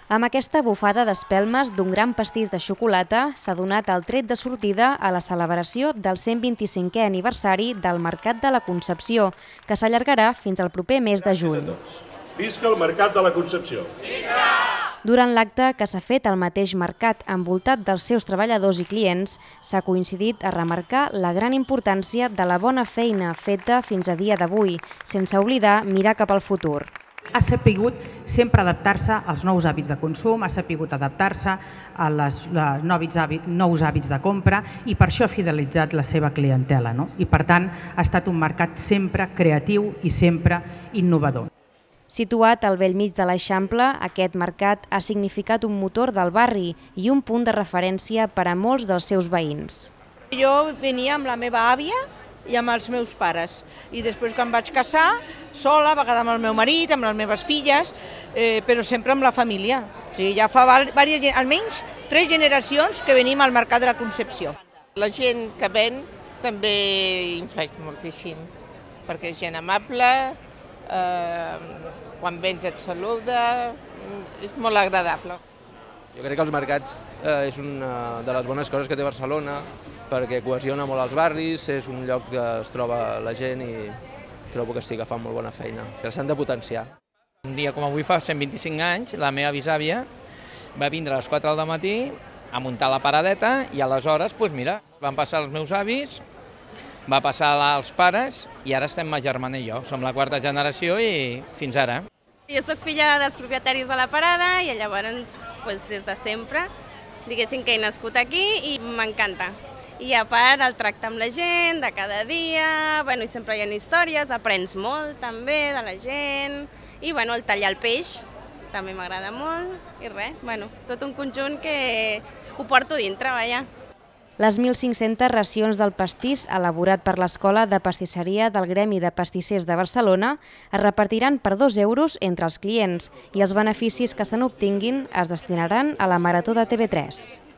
Amb aquesta bufada d'espelmes d'un gran pastís de xocolata s'ha donat el tret de sortida a la celebració del 125è aniversari del Mercat de la Concepció, que s'allargarà fins al proper mes de juny. Visca el Mercat de la Concepció! Durant l'acte que s'ha fet al mateix mercat envoltat dels seus treballadors i clients, s'ha coincidit a remarcar la gran importància de la bona feina feta fins a dia d'avui, sense oblidar mirar cap al futur. Ha sapigut sempre adaptar-se als nous hàbits de consum, ha sapigut adaptar-se als nous hàbits de compra i per això ha fidelitzat la seva clientela. I per tant ha estat un mercat sempre creatiu i sempre innovador. Situat al bell mig de l'Eixample, aquest mercat ha significat un motor del barri i un punt de referència per a molts dels seus veïns. Jo venia amb la meva àvia i amb els meus pares. I després que em vaig casar, sola, a vegades amb el meu marit, amb les meves filles, però sempre amb la família. O sigui, ja fa almenys 3 generacions que venim al Mercat de la Concepció. La gent que ven també influeix moltíssim, perquè és gent amable, quan vens et saluda, és molt agradable. Jo crec que els mercats és una de les bones coses que té Barcelona, perquè cohesiona molt els barris, és un lloc que es troba la gent i trobo que sí que fan molt bona feina, que s'han de potenciar. Un dia com avui fa 125 anys, la meva bisàvia va vindre a les 4 del matí a muntar la paradeta i aleshores, doncs mira, van passar els meus avis, va passar als pares i ara estem ma germana i jo. Som la 4a generació i fins ara. Jo soc filla dels propietaris de la parada i llavors des de sempre diguéssim que he nascut aquí i m'encanta. I a part el tracte amb la gent de cada dia, i sempre hi ha històries, aprens molt també de la gent i el tallar el peix també m'agrada molt i res, tot un conjunt que ho porto dintre, vaja. Les 1.500 racions del pastís elaborat per l'Escola de Pastisseria del Gremi de Pastissers de Barcelona es repartiran per 2 euros entre els clients i els beneficis que se n'obtinguin es destinaran a la Marató de TV3.